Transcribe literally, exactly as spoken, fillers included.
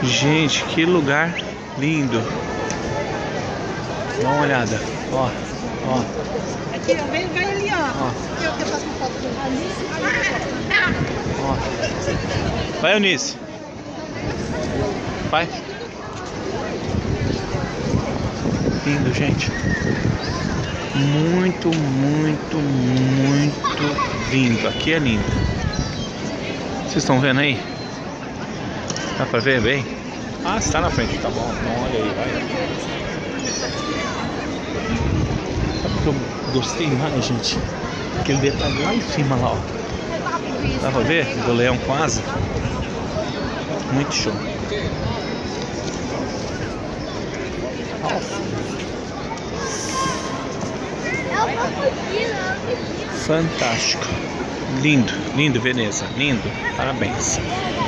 Gente, que lugar lindo. Dá uma olhada. Ó, ó. Aqui, ó, vem, vai ali, ó. Ó. Aqui, ó, que eu faço uma foto com Ó. Vai, Eunice. Vai. Lindo, gente. Muito, muito, muito lindo. Aqui é lindo. Vocês estão vendo aí? Dá pra ver bem? Ah, está na frente, tá bom. Então olha aí, vai. Sabe o que eu gostei mais, gente? Aquele detalhe lá em cima, lá, ó. Dá pra ver? Do leão com asa. Muito show. Fantástico. Lindo, lindo, Veneza. Lindo. Parabéns.